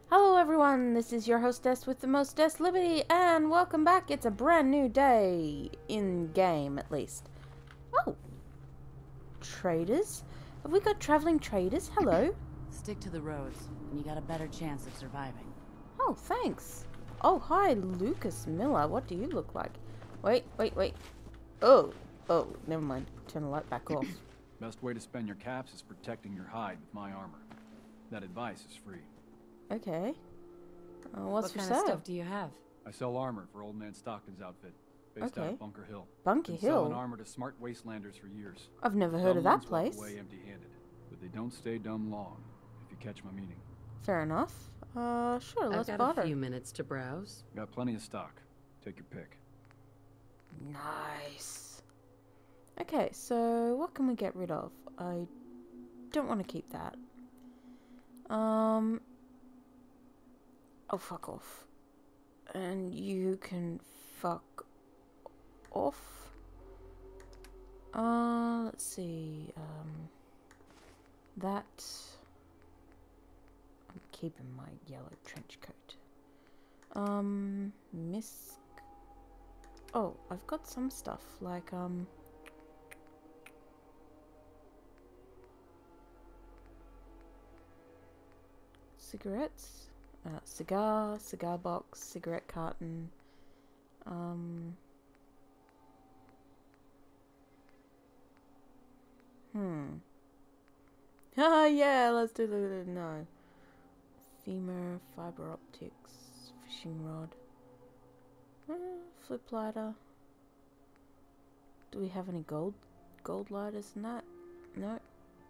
Hello everyone, this is your hostess with the mostest liberty, and welcome back. It's a brand new day, in game at least. Oh, traders? Have we got traveling traders? Hello. Stick to the roads, and you got a better chance of surviving. Oh, thanks. Oh, hi, Lucas Miller. What do you look like? Wait. Oh, never mind. Turn the light back off. Best way to spend your caps is protecting your hide with my armor. That advice is free. Okay. What's for what kind sale? of stuff do you have? I sell armor for Old Man Stockton's outfit, based out of Bunker Hill. Bunker Been Hill? selling armor to smart wastelanders for years. I've never heard of that place. Dumb ones walk away empty-handed, but they don't stay dumb long, if you catch my meaning. Fair enough. Sure, let's I've got barter. a few minutes to browse. Got plenty of stock. Take your pick. Nice. Okay, so what can we get rid of? I don't want to keep that. Oh, fuck off. And you can fuck off. Let's see. That. I'm keeping my yellow trench coat. Misk. Oh, I've got some stuff like, cigarettes, cigar box, cigarette carton, yeah, let's do no. Femur, fiber optics, fishing rod, flip lighter. Do we have any gold lighters in that? No.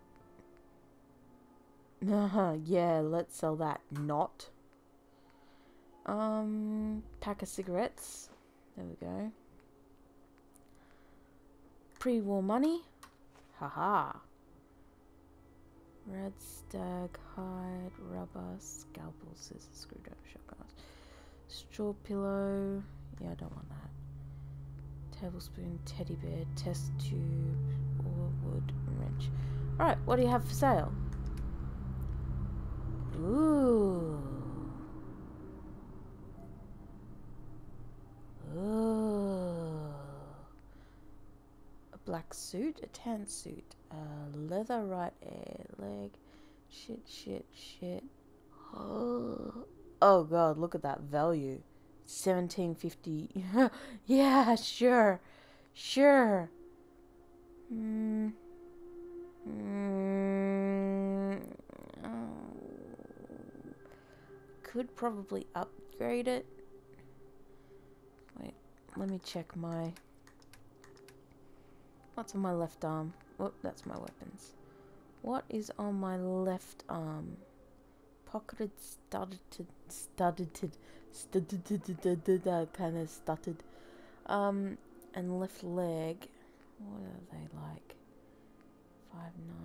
Yeah, let's sell that. Not. Pack of cigarettes. There we go. Pre-war money. Haha. Red stag, hide, rubber, scalpel, scissors, screwdriver, shotguns. Straw pillow. Yeah, I don't want that. Tablespoon, teddy bear, test tube, or wood, wrench. Alright, what do you have for sale? Ooh. A black suit, a tan suit, leather right air leg. Shit. Oh god, look at that value. 1750. Yeah, sure. Could probably upgrade it. Wait, let me check my... What's on my left arm? Oh, that's my weapons. What is on my left arm? Pocketed, studded, kind of stuttered. And left leg. What are they like? 5'9".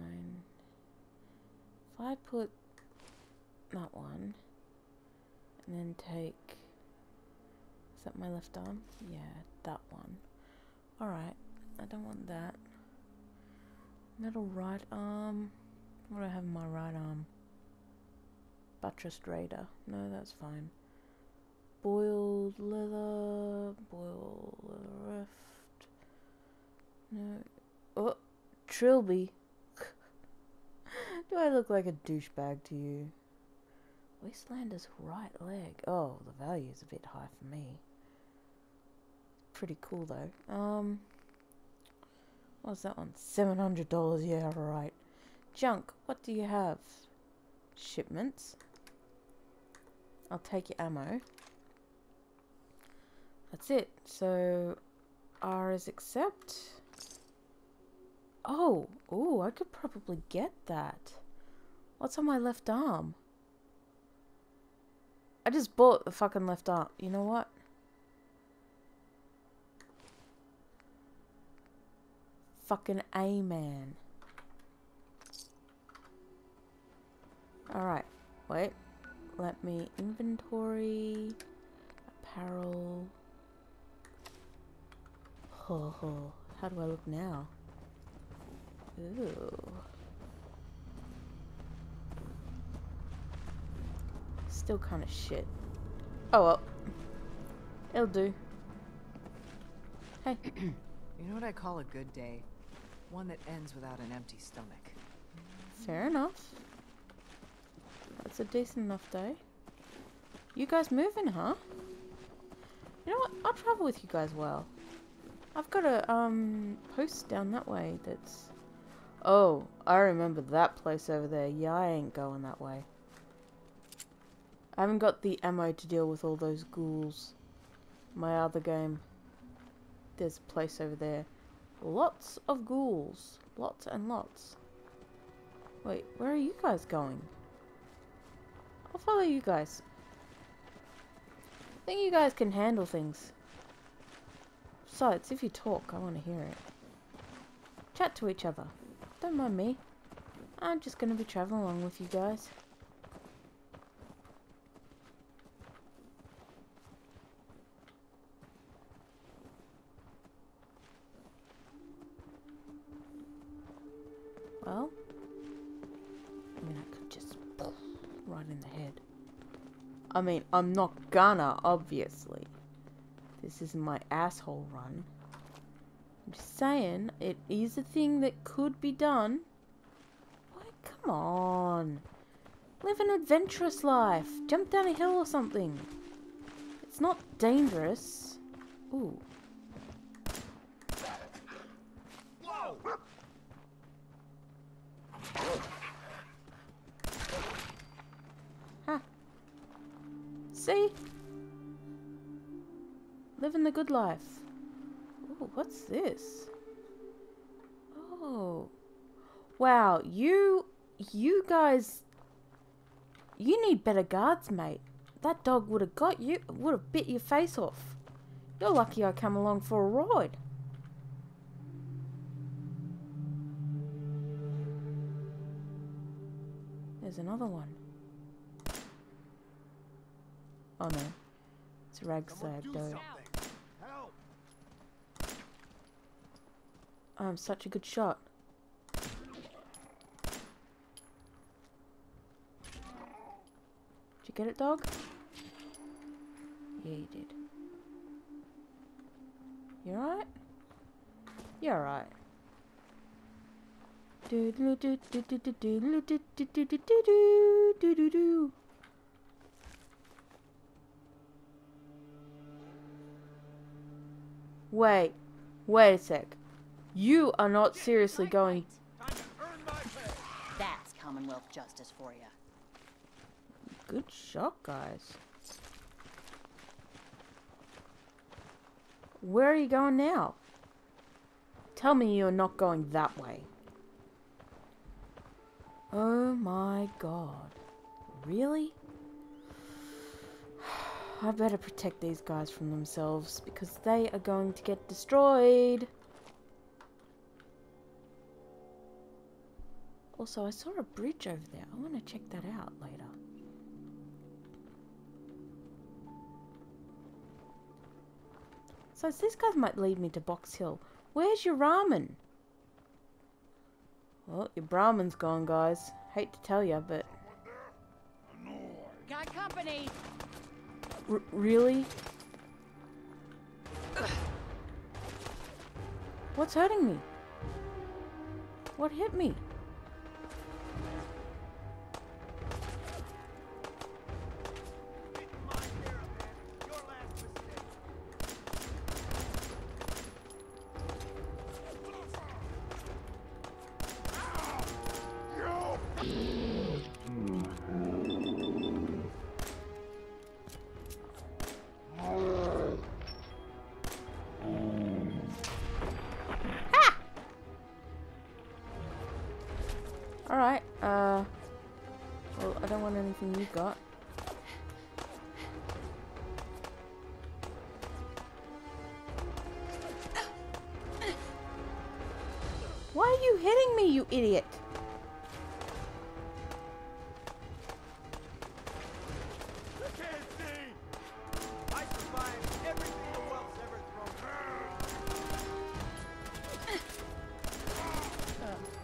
If I put that one, and then take... Is that my left arm? Yeah, that one. Alright, I don't want that. Metal right arm. What do I have in my right arm? Buttressed Raider. No, that's fine. Boiled leather rift. No. Oh, Trilby. Do I look like a douchebag to you? Wastelander's right leg. Oh, the value is a bit high for me. Pretty cool though. What's that one? $700. Yeah, right. Junk. What do you have? Shipments. I'll take your ammo. That's it. So, R is accept. Oh, I could probably get that. What's on my left arm? I just bought the fucking left arm. You know what? Fucking A-man. Alright. Wait. Let me inventory. Apparel. Oh, how do I look now? Ooh. Still kind of shit. Oh well. It'll do. Hey. You know what I call a good day? One that ends without an empty stomach. Fair enough. That's a decent enough day. You guys moving, huh? You know what? I'll travel with you guys well. I've got a post down that way that's... Oh, I remember that place over there. Yeah, I ain't going that way. I haven't got the ammo to deal with all those ghouls. My other game. There's a place over there. Lots of ghouls. Lots and lots. Wait, where are you guys going? I'll follow you guys. I think you guys can handle things. Besides, if you talk, I want to hear it. Chat to each other. Don't mind me. I'm just going to be traveling along with you guys. Well, I mean, I could just right in the head. I mean, I'm not gonna, obviously. This isn't my asshole run. I'm just saying, it is a thing that could be done. Why, come on. Live an adventurous life. Jump down a hill or something. It's not dangerous. Ooh. Huh. See? Living the good life. Ooh, what's this? Oh. Wow, you guys, you need better guards, mate. That dog would have got you, would have bit your face off. You're lucky I come along for a ride. There's another one. Oh no. It's Ragtag though. I'm such a good shot. Did you get it, dog? Yeah, you did. You alright? You're alright. Wait a sec. You are not seriously going... That's Commonwealth justice for you. Good shot, guys. Where are you going now? Tell me you're not going that way. Oh my god. Really? I better protect these guys from themselves because they are going to get destroyed. Also, I saw a bridge over there. I want to check that out later. So these guys might lead me to Box Hill. Where's your ramen? Well, your Brahman's gone, guys. Hate to tell you, but... Got company! Really? What's hurting me? What hit me? Alright, well, I don't want anything you got. Why are you hitting me, you idiot?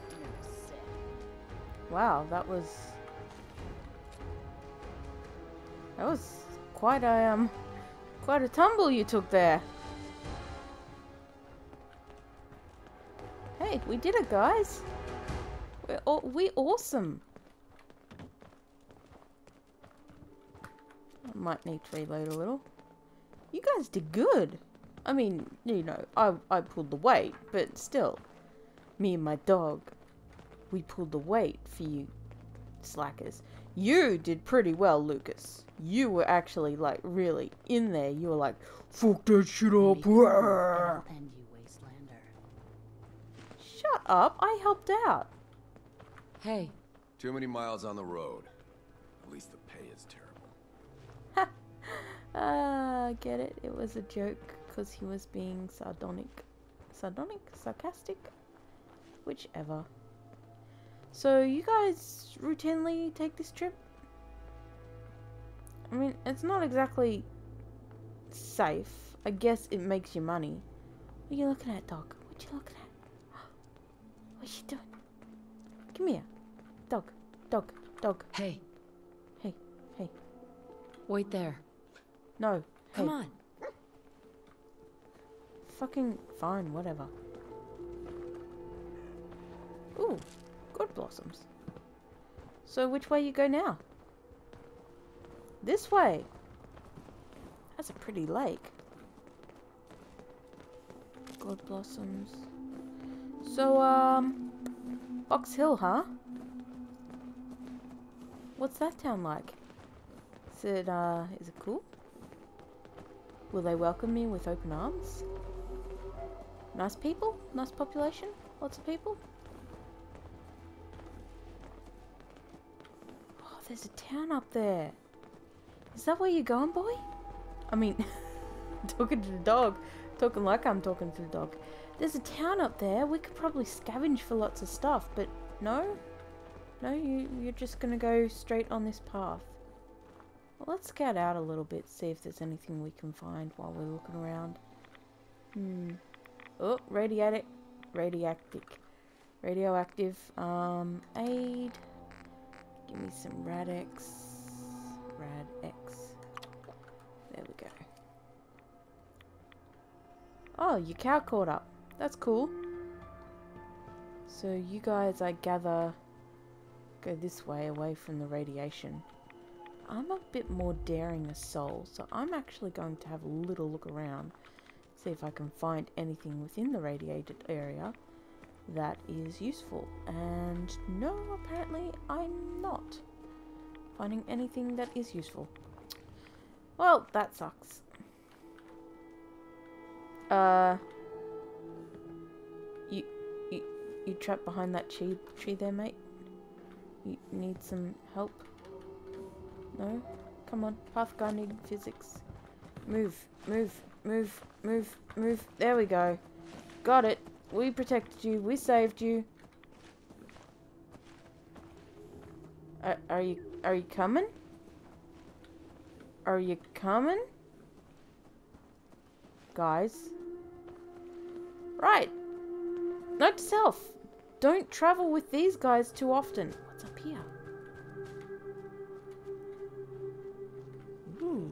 Wow, that was... That was quite a tumble you took there. Hey, we did it, guys. We awesome. I might need to reload a little. You guys did good. I mean, you know, I pulled the weight, but still, me and my dog, we pulled the weight for you slackers. You did pretty well, Lucas. You were actually, like, really in there. You were like, fuck that shit up. And you wastelander. Shut up. I helped out. Hey, Too many miles on the road. At least the pay is terrible. Get it? It was a joke because he was being sardonic. Sardonic? Sarcastic? Whichever. So, you guys routinely take this trip? I mean, it's not exactly safe. I guess it makes you money. What are you looking at, dog? What you looking at? What you doing? Come here. Dog. Dog. Dog. hey, Hey. Hey. wait there. No. Hey. Come on. Fucking fine, whatever. Ooh, good blossoms. So which way you go now? This way. That's a pretty lake. Good blossoms. So, Box Hill, huh? What's that town like? Is it cool? Will they welcome me with open arms? Nice people? Nice population? Lots of people? Oh, there's a town up there. Is that where you're going, boy? I mean, talking to the dog. Talking like I'm talking to the dog. There's a town up there. We could probably scavenge for lots of stuff, but no? No, you're just gonna go straight on this path. Well, let's scout out a little bit, see if there's anything we can find while we're looking around. Oh, radioactive. Radioactive. Aid. Give me some raddest. There we go. Oh, your cow caught up. That's cool. So you guys, I gather, go this way, away from the radiation. I'm a bit more daring a soul, so I'm actually going to have a little look around, see if I can find anything within the radiated area that is useful. And no, apparently I'm not finding anything that is useful. Well, that sucks. You trapped behind that tree there, mate? You need some help? No? Come on, Pathfinding physics. Move. There we go. Got it. We protected you. We saved you. Are you coming? Are you coming? Guys. Right. Note to self. Don't travel with these guys too often. What's up here? Ooh.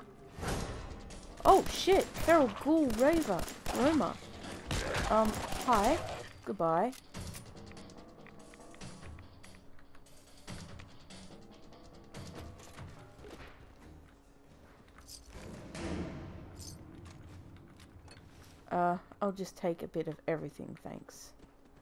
Oh shit! Feral Ghoul Roma. Hi. Goodbye. I'll just take a bit of everything, thanks.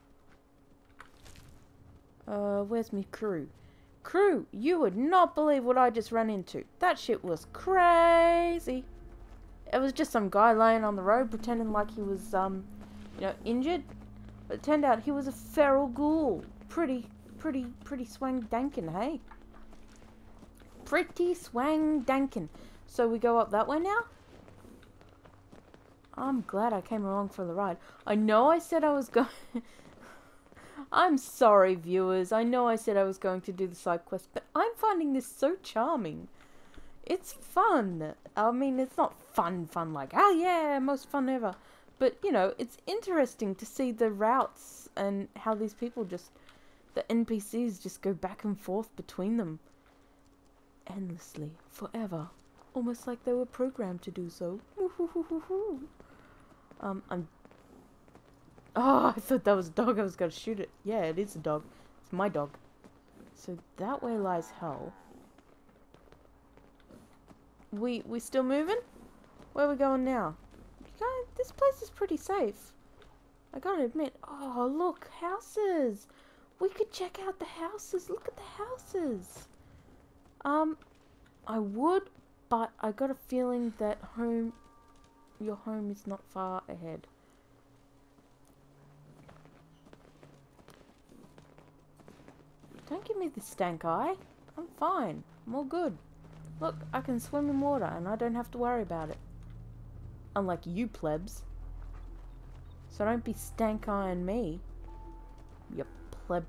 Where's me crew? Crew, you would not believe what I just ran into. That shit was crazy. It was just some guy laying on the road pretending like he was, you know, injured. But it turned out he was a feral ghoul. Pretty swang dankin', hey? Pretty swang dankin'. So we go up that way now? I'm glad I came along for the ride. I know I said I was going... I'm sorry, viewers. I know I said I was going to do the side quest, but I'm finding this so charming. It's fun. I mean, it's not fun like, oh yeah, most fun ever. But, you know, it's interesting to see the routes and how these people just... The NPCs just go back and forth between them. endlessly, forever. Almost like they were programmed to do so. I'm... Oh, I thought that was a dog. I was gonna shoot it. Yeah, it is a dog. It's my dog. So that way lies hell. We still moving? Where are we going now? This place is pretty safe. I gotta admit. Oh, look, houses. We could check out the houses. Look at the houses. I would, but I got a feeling that your home is not far ahead. Don't give me the stank eye. I'm fine. I'm all good. Look, I can swim in water and I don't have to worry about it. Unlike you plebs. So don't be stank eyeing me. You pleb.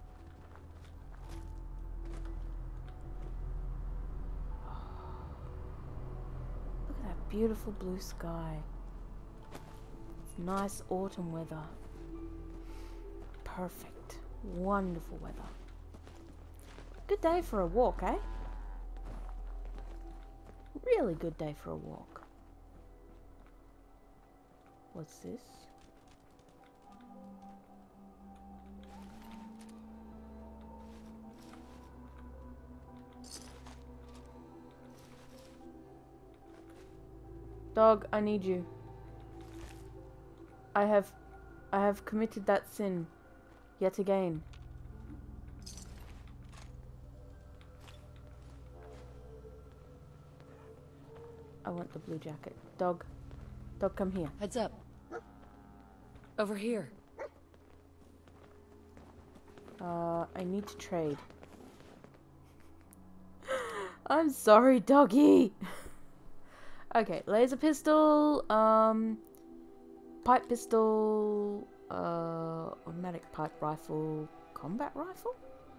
Look at that beautiful blue sky. It's nice autumn weather. Perfect. Wonderful weather. Good day for a walk, eh? Really good day for a walk. What's this? Dog, I need you. I have committed that sin yet again. I want the blue jacket. Dog. Dog, come here. Heads up. Over here. I need to trade. I'm sorry, doggy. Okay, laser pistol, pipe pistol, automatic pipe rifle, combat rifle?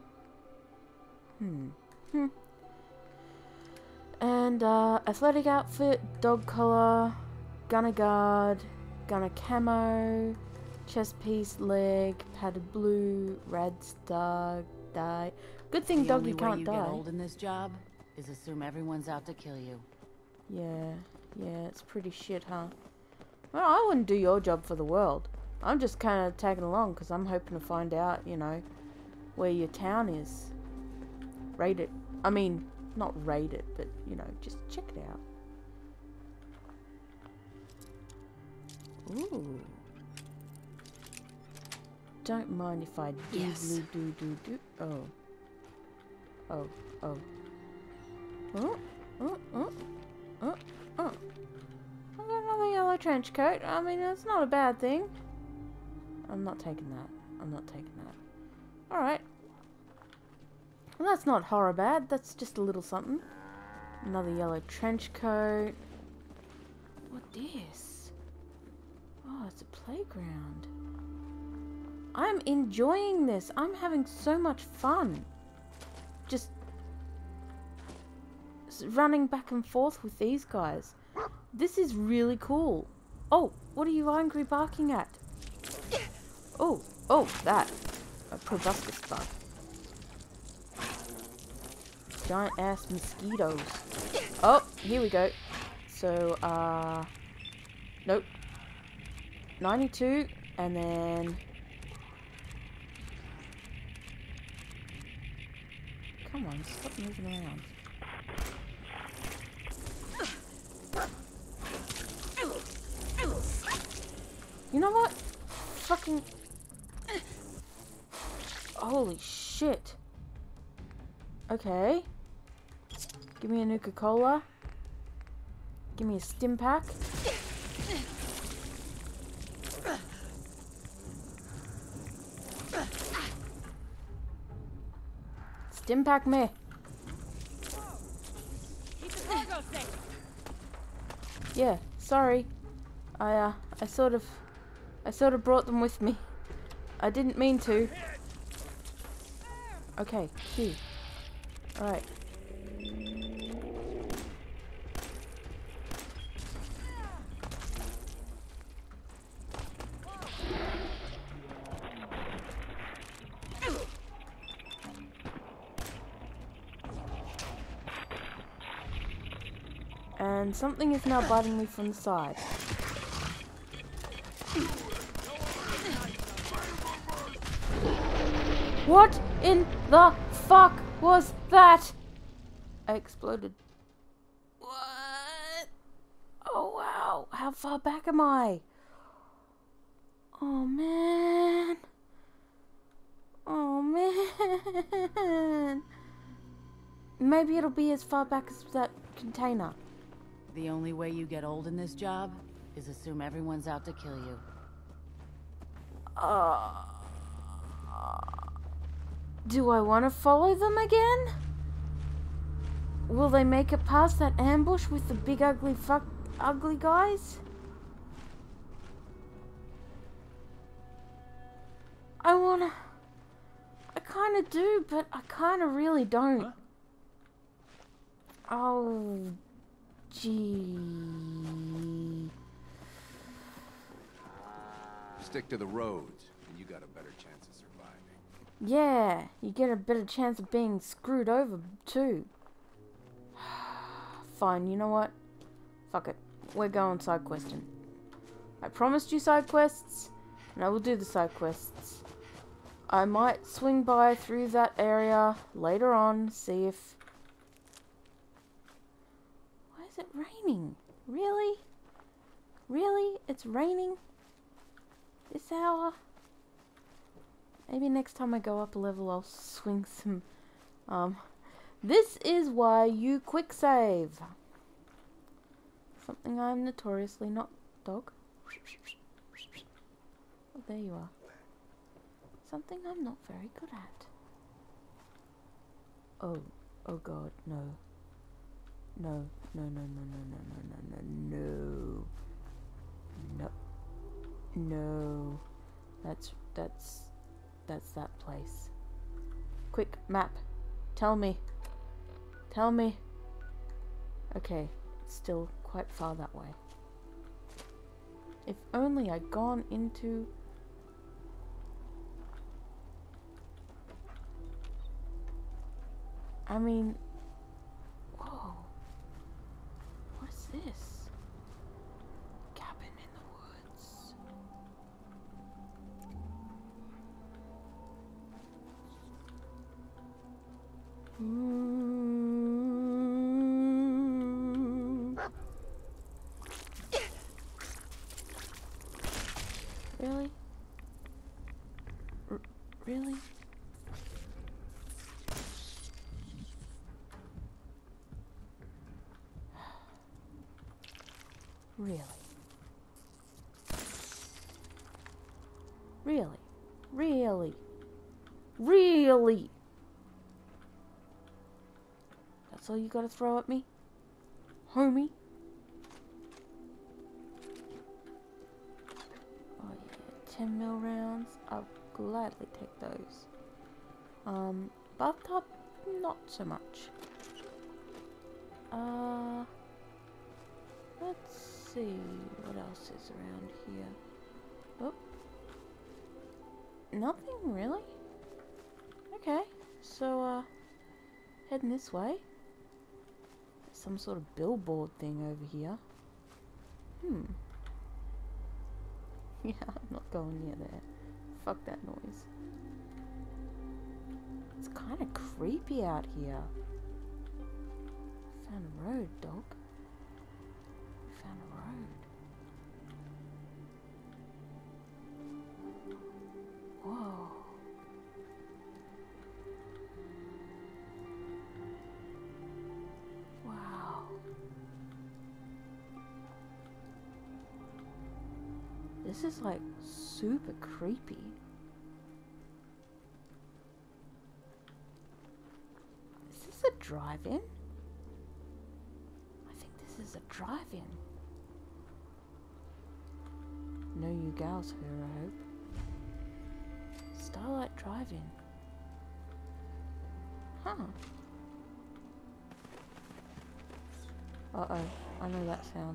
And, athletic outfit, dog collar, gunner guard, gunner camo, chest piece, leg, padded blue, raddest die. Good thing doggy can't The only way you die. get old in this job is assume everyone's out to kill you. Yeah, it's pretty shit, huh? Well, I wouldn't do your job for the world. I'm just kind of tagging along because I'm hoping to find out, you know, where your town is. Raid it. I mean, not raid it, but, you know, just check it out. Ooh. Don't mind if I do. Yes. Do. Oh. Oh. Oh. Oh. Oh. Oh. Oh. Oh. I got another yellow trench coat. I mean, that's not a bad thing. I'm not taking that. I'm not taking that. Alright. Well, that's not horror bad. That's just a little something. Another yellow trench coat. What this? Oh, it's a playground. I'm enjoying this. I'm having so much fun. Just running back and forth with these guys. This is really cool. Oh, what are you angry barking at? Oh, that. A proboscis bug. Giant ass mosquitoes. Oh, here we go. So, nope. 92, and then... Come on, stop moving around. You know what? Fucking... Holy shit. Okay. Give me a Nuka-Cola. Give me a stim pack. Stim pack me. Yeah, sorry. I sort of brought them with me. I didn't mean to. Okay, Q. Alright. And something is now biting me from the side. What in the fuck was that? I exploded. What? Oh wow, how far back am I? Oh man. Oh man. Maybe it'll be as far back as that container. The only way you get old in this job is assume everyone's out to kill you. Do I want to follow them again? Will they make it past that ambush with the big ugly guys? I kinda do, but I kinda really don't. Huh? Oh, gee. Stick to the roads, and you got a better chance of surviving. Yeah, you get a better chance of being screwed over, too. Fine, you know what? Fuck it. We're going side questing. I promised you side quests, and I will do the side quests. I might swing by through that area later on, see if... Why is it raining? Really? Really? It's raining? This hour? Maybe next time I go up a level I'll swing some... This is why you quick save. Something I'm notoriously not... Dog? Oh, there you are. Something I'm not very good at. Oh god, no. No, no, no, no, no, no, no, no, no, no. No. That's that place. Quick, map. Tell me. Tell me. Okay, it's still quite far that way. If only I'd gone into... I mean... Whoa. What is this? Cabin in the woods. Really? Really? Really? Really? Really? Really? That's all you gotta throw at me? Homie? Oh yeah, 10 mil rounds. I'll gladly take those. Bathtub? Not so much. Let's see what else is around here. Oh. Nothing really? Okay, so heading this way. There's some sort of billboard thing over here. Yeah, I'm not going near there. Fuck that noise. It's kind of creepy out here. Found a road, dog. We found a road. Whoa. Wow. This is like super creepy. Is this a drive-in? I think this is a drive-in. No you gals here, I hope. Starlight Drive-In. Huh. Uh-oh, I know that sound.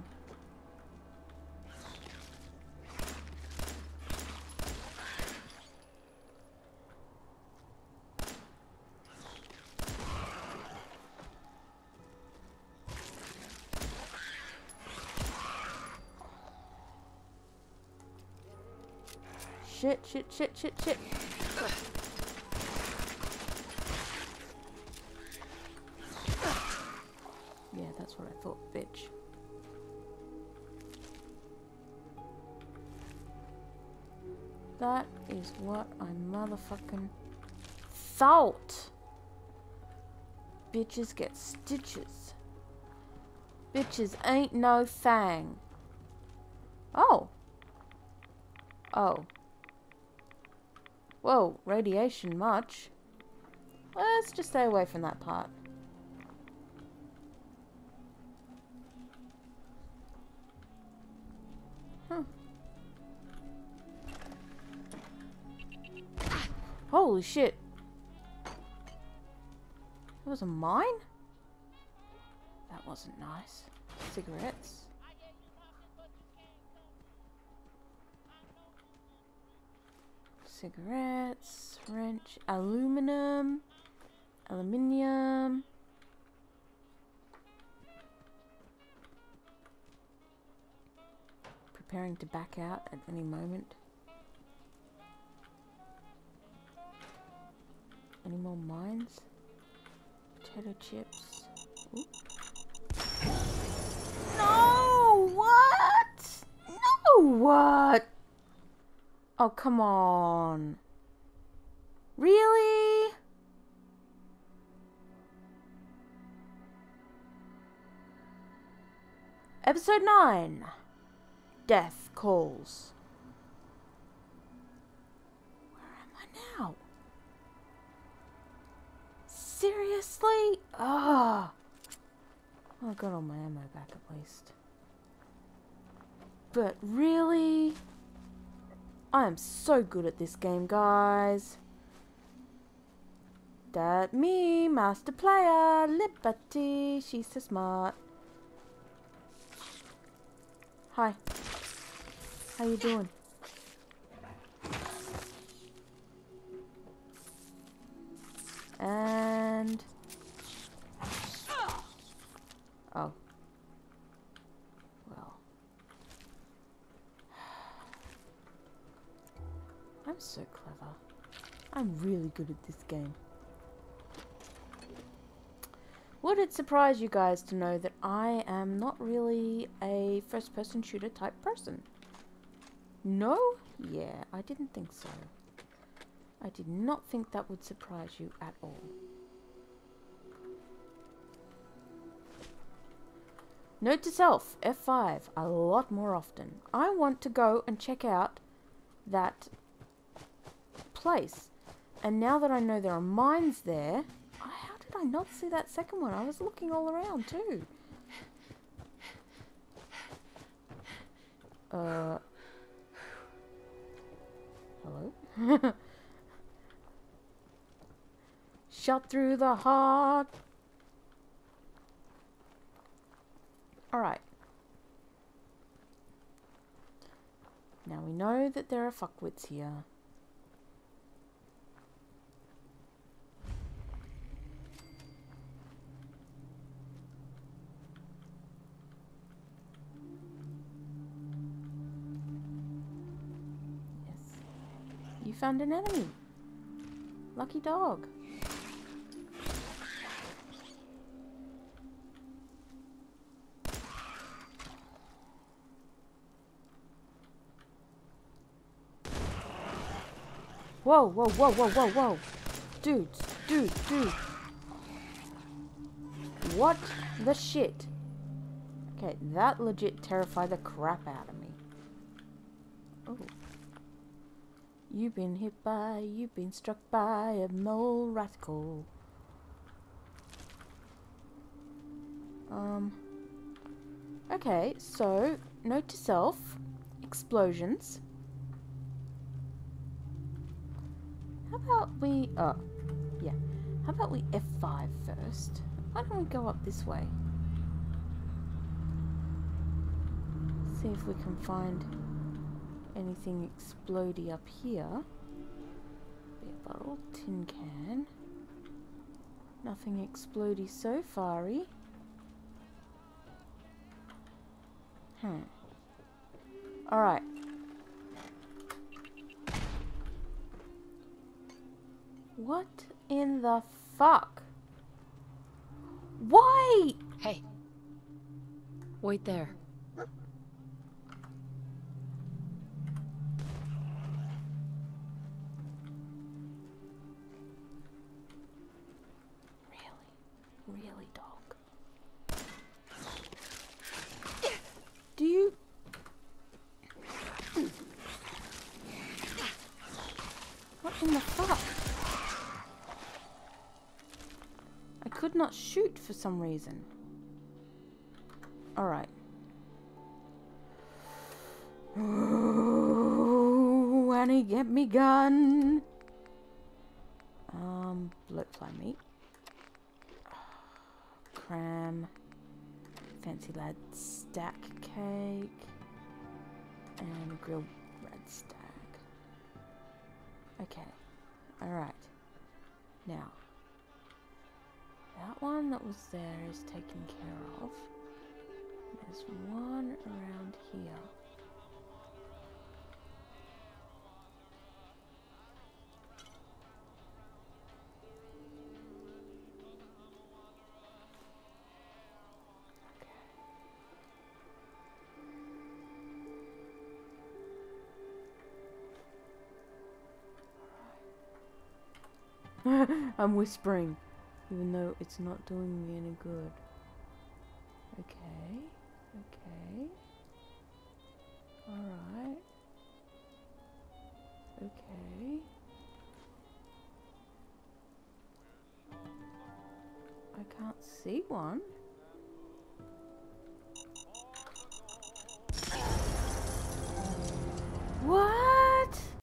shit, shit, shit, shit, shit. Yeah, that's what I thought, bitch. That is what I motherfucking thought. Bitches get stitches. Bitches ain't no thang. Oh. Oh. Whoa, radiation much. Let's just stay away from that part. Huh. Holy shit. It was a mine? That wasn't nice. Cigarettes. Cigarettes, wrench, aluminium, aluminium. Preparing to back out at any moment. Any more mines? Potato chips. Ooh. No! What? No! What? Oh, come on. Really? Episode 9. Death Calls. Where am I now? Seriously? Ah. Oh, I got all my ammo back at least. But really? I am so good at this game, guys. That me, master player, Liberty. She's so smart. Hi. How you doing? And... oh. Well. I'm so clever. I'm really good at this game. Would it surprise you guys to know that I am not really a first-person shooter type person? No? Yeah, I didn't think so. I did not think that would surprise you at all. Note to self, F5, a lot more often. I want to go and check out that place. And now that I know there are mines there, how did I not see that second one? I was looking all around too. Hello? Shot through the heart. Alright. Now we know that there are fuckwits here. Yes. You found an enemy. Lucky dog. Whoa, whoa, whoa, whoa, whoa, whoa. Dudes, dude. What the shit? Okay, that legit terrified the crap out of me. Oh. You've been struck by a mole radical. Okay, so, note to self, explosions. How about we, how about we F5 first? Why don't we go up this way? See if we can find anything explodey up here. Beer bottle, tin can. Nothing explodey so far-y. Alright. What in the fuck? Why? Hey. Wait there. Really, dog? Do you... What in the fuck? I could not shoot for some reason. Alright. Oh, Annie, get me gun. Bloatfly meat. Cram. Fancy lad stack cake. And grilled red stag. Okay. Alright. Now. That one that was there is taken care of. There's one around here. I'm whispering, even though it's not doing me any good. Okay, okay. Alright. Okay. I can't see one.